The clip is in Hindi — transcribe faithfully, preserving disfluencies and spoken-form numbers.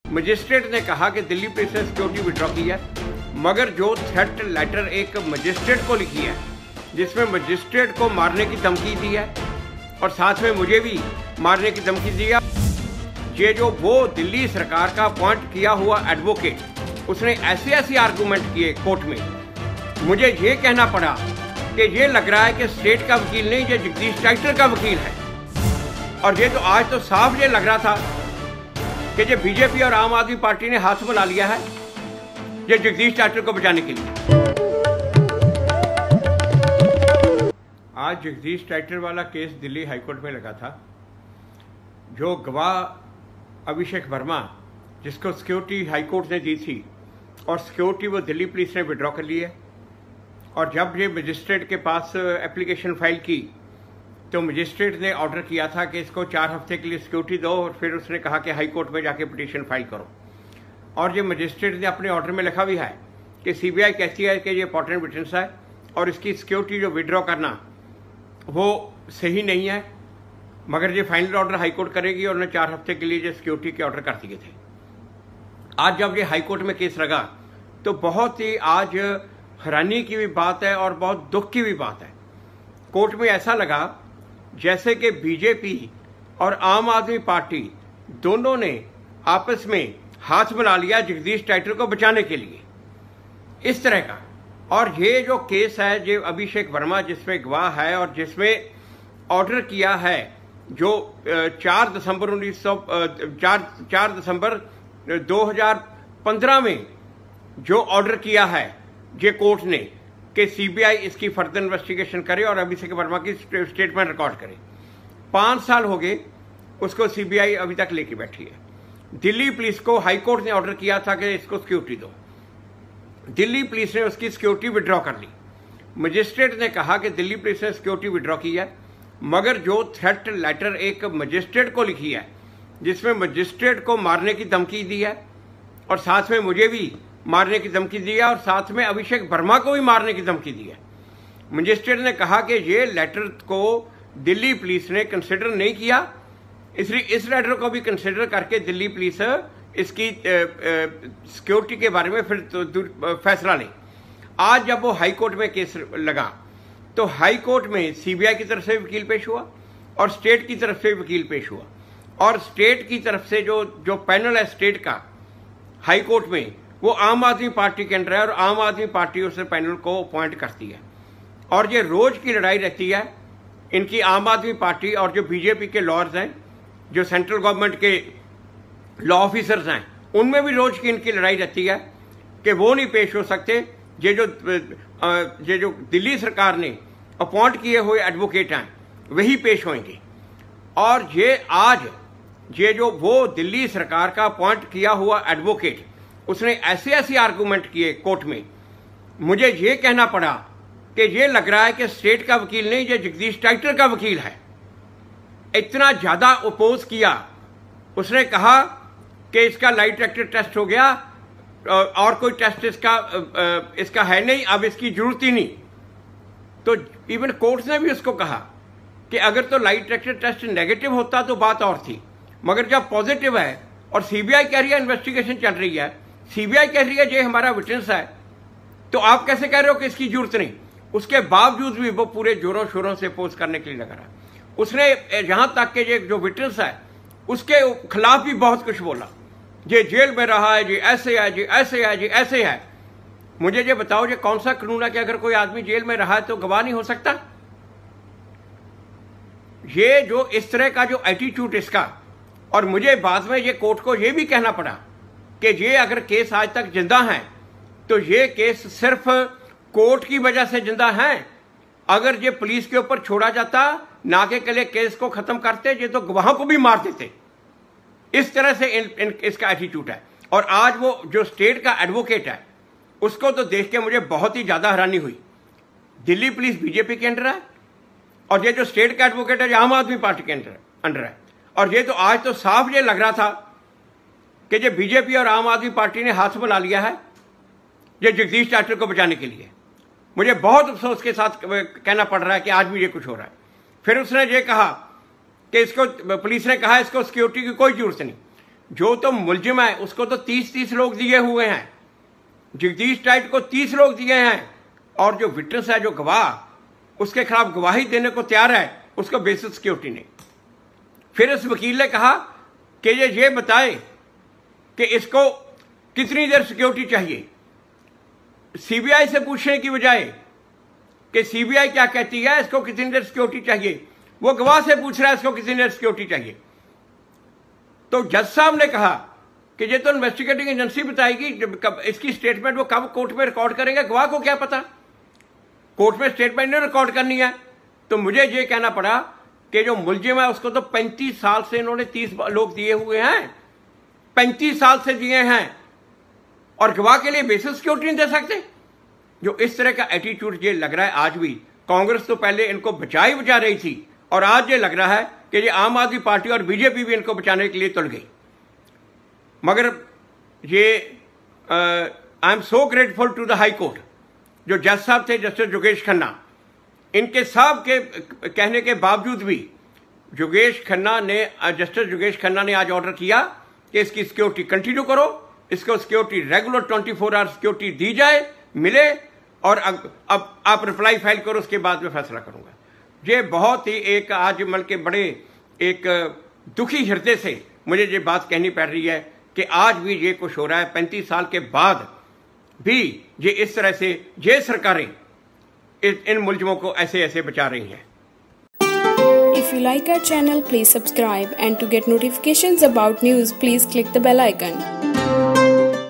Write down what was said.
मजिस्ट्रेट ने कहा कि दिल्ली पुलिस ने सिक्योरिटी विड्रॉ की है, मगर जो थ्रेट लेटर एक मजिस्ट्रेट को लिखी है जिसमें मजिस्ट्रेट को मारने की धमकी दी है और साथ में मुझे भी मारने की धमकी दी है, ये जो वो दिल्ली सरकार का अपॉइंट किया हुआ एडवोकेट उसने ऐसे ऐसे आर्गूमेंट किए कोर्ट में, मुझे ये कहना पड़ा कि ये लग रहा है कि स्टेट का वकील नहीं, ये जगदीश टाइटर का वकील है। और ये तो आज तो साफ ये लग रहा था कि ये बीजेपी और आम आदमी पार्टी ने हाथ मिला लिया है ये जगदीश टाइटर को बचाने के लिए। आज जगदीश टाइटर वाला केस दिल्ली हाईकोर्ट में लगा था। जो गवाह अभिषेक वर्मा जिसको सिक्योरिटी हाईकोर्ट ने दी थी और सिक्योरिटी वो दिल्ली पुलिस ने विड्रॉ कर ली है, और जब ये मजिस्ट्रेट के पास एप्लीकेशन फाइल की तो मजिस्ट्रेट ने ऑर्डर किया था कि इसको चार हफ्ते के लिए सिक्योरिटी दो, और फिर उसने कहा कि हाई कोर्ट में जाके पिटीशन फाइल करो। और ये मजिस्ट्रेट ने अपने ऑर्डर में लिखा भी है कि सीबीआई कहती है कि ये इंपॉर्टेंट विटनेस है और इसकी सिक्योरिटी जो विड्रॉ करना वो सही नहीं है, मगर ये फाइनल ऑर्डर हाई कोर्ट करेगी और उन्होंने चार हफ्ते के लिए जो सिक्योरिटी के ऑर्डर कर दिए थे। आज जब ये हाई कोर्ट में केस लगा तो बहुत ही आज हैरानी की भी बात है और बहुत दुख की भी बात है। कोर्ट में ऐसा लगा जैसे कि बीजेपी और आम आदमी पार्टी दोनों ने आपस में हाथ मिला लिया जगदीश टाइटर को बचाने के लिए, इस तरह का। और ये जो केस है जो अभिषेक वर्मा जिसमें गवाह है और जिसमें ऑर्डर किया है जो चार दिसंबर उन्नीस सौ चार चार दिसंबर दो हजार पंद्रह में जो ऑर्डर किया है ये कोर्ट ने कि सीबीआई इसकी फर्दर इन्वेस्टिगेशन करे और अभिषेक वर्मा की स्टेटमेंट रिकॉर्ड करे। पाँच साल हो गए उसको सीबीआई अभी तक लेके बैठी है। दिल्ली पुलिस को हाई कोर्ट ने ऑर्डर किया था कि इसको सिक्योरिटी दो, दिल्ली पुलिस ने उसकी सिक्योरिटी विड्रॉ कर ली। मजिस्ट्रेट ने कहा कि दिल्ली पुलिस ने सिक्योरिटी विड्रॉ की है, मगर जो थ्रेट लेटर एक मजिस्ट्रेट को लिखी है जिसमें मजिस्ट्रेट को मारने की धमकी दी है और साथ में मुझे भी मारने की धमकी दी है और साथ में अभिषेक वर्मा को भी मारने की धमकी दी है। मजिस्ट्रेट ने कहा कि ये लेटर को दिल्ली पुलिस ने कंसिडर नहीं किया, इसलिए इस लेटर को भी कंसिडर करके दिल्ली पुलिस इसकी सिक्योरिटी के बारे में फिर तो, तो, फैसला ले। आज जब वो हाई कोर्ट में केस लगा तो हाई कोर्ट में सीबीआई की तरफ से वकील पेश हुआ और स्टेट की तरफ से वकील पेश हुआ, और स्टेट की तरफ से जो जो पैनल है स्टेट का हाई कोर्ट में वो आम आदमी पार्टी के अंडर है और आम आदमी पार्टी उस पैनल को अपॉइंट करती है। और ये रोज की लड़ाई रहती है इनकी आम आदमी पार्टी और जो बीजेपी के लॉयर्स हैं, जो सेंट्रल गवर्नमेंट के लॉ ऑफिसर्स हैं, उनमें भी रोज की इनकी लड़ाई रहती है कि वो नहीं पेश हो सकते, ये जो ये जो दिल्ली सरकार ने अपॉइंट किए हुए एडवोकेट हैं वही पेश होंगे। और ये आज ये जो वो दिल्ली सरकार का अपॉइंट किया हुआ एडवोकेट उसने ऐसे ऐसे आर्गूमेंट किए कोर्ट में, मुझे ये कहना पड़ा कि ये लग रहा है कि स्टेट का वकील नहीं, ये जगदीश टाइटर का वकील है। इतना ज्यादा अपोज किया। उसने कहा कि इसका लाई डिटेक्टर टेस्ट हो गया और कोई टेस्ट इसका इसका है नहीं, अब इसकी जरूरत ही नहीं। तो इवन कोर्ट ने भी उसको कहा कि अगर तो लाई डिटेक्टर टेस्ट नेगेटिव होता तो बात और थी, मगर जब पॉजिटिव है और सीबीआई कह रही है इन्वेस्टिगेशन चल रही है, सीबीआई कह रही है ये हमारा विटनेस है, तो आप कैसे कह रहे हो कि इसकी जरूरत नहीं? उसके बावजूद भी वो पूरे जोरों शोरों से अपोज करने के लिए लगा रहा। उसने यहां तक के ये जो विटनेस है उसके खिलाफ भी बहुत कुछ बोला, ये जेल में रहा है, जी ऐसे है, जी ऐसे है, जी ऐसे है। मुझे ये बताओ ये कौन सा कानून है कि अगर कोई आदमी जेल में रहा है तो गवाह नहीं हो सकता? ये जो इस तरह का जो एटीट्यूड इसका, और मुझे बाद में ये कोर्ट को ये भी कहना पड़ा कि ये अगर केस आज तक जिंदा है तो ये केस सिर्फ कोर्ट की वजह से जिंदा है। अगर ये पुलिस के ऊपर छोड़ा जाता, ना के कले केस को खत्म करते, ये तो गवाहों को भी मार देते। इस तरह से इन, इन, इसका एटीट्यूड है। और आज वो जो स्टेट का एडवोकेट है उसको तो देख के मुझे बहुत ही ज्यादा हैरानी हुई। दिल्ली पुलिस बीजेपी के अंडर है और ये जो स्टेट का एडवोकेट है आम आदमी पार्टी के अंडर अंडर है। और ये तो आज तो साफ ये लग रहा था कि ये बीजेपी और आम आदमी पार्टी ने हाथ मिला लिया है ये जगदीश टाइटर को बचाने के लिए। मुझे बहुत अफसोस के साथ कहना पड़ रहा है कि आज भी ये कुछ हो रहा है। फिर उसने ये कहा कि इसको पुलिस ने कहा इसको सिक्योरिटी की कोई जरूरत नहीं। जो तो मुलजिम है उसको तो तीस तीस लोग दिए हुए हैं, जगदीश टाइट को तीस लोग दिए हैं, और जो विटनेस है, जो गवाह उसके खिलाफ गवाही देने को तैयार है, उसको बेसिक सिक्योरिटी नहीं। फिर इस वकील ने कहा कि ये ये बताए कि इसको कितनी देर सिक्योरिटी चाहिए। सीबीआई से पूछने की बजाय कि सीबीआई क्या कहती है, इसको कितनी देर सिक्योरिटी चाहिए, वो गवाह से पूछ रहा है इसको कितनी देर सिक्योरिटी चाहिए। तो जज साहब ने कहा कि ये तो इन्वेस्टिगेटिंग एजेंसी बताएगी, कब इसकी स्टेटमेंट वो कब कोर्ट में रिकॉर्ड करेंगे, गवाह को क्या पता, कोर्ट में स्टेटमेंट नहीं रिकॉर्ड करनी है। तो मुझे ये कहना पड़ा कि जो मुलजिम है उसको तो पैंतीस साल से इन्होंने तीस लोग दिए हुए हैं, पैंतीस साल से दिए हैं, और गवाह के लिए बेसिक सिक्योरिटी नहीं दे सकते। जो इस तरह का एटीट्यूड ये लग रहा है आज भी, कांग्रेस तो पहले इनको बचा ही बचा रही थी, और आज ये लग रहा है कि ये आम आदमी पार्टी और बीजेपी भी इनको बचाने के लिए तुल गई। मगर ये I am so grateful to the high court, जो जज साहब थे जस्टिस योगेश खन्ना, इनके सब के कहने के बावजूद भी योगेश खन्ना ने जस्टिस योगेश खन्ना ने आज ऑर्डर किया कि इसकी सिक्योरिटी कंटिन्यू करो, इसको security regular twenty four hour security दी जाए, मिले, और अब, अब आप रिप्लाई फाइल करो, उसके बाद में फैसला करूंगा। ये बहुत ही एक आज मल के बड़े एक दुखी हृदय से मुझे ये बात कहनी पड़ रही है कि आज भी ये कुछ हो रहा है, पैंतीस साल के बाद भी ये इस तरह से ये सरकारें इन मुलजिमों को ऐसे ऐसे बचा रही हैं। If you like our channel, please subscribe, and to get notifications about news, please click the bell icon.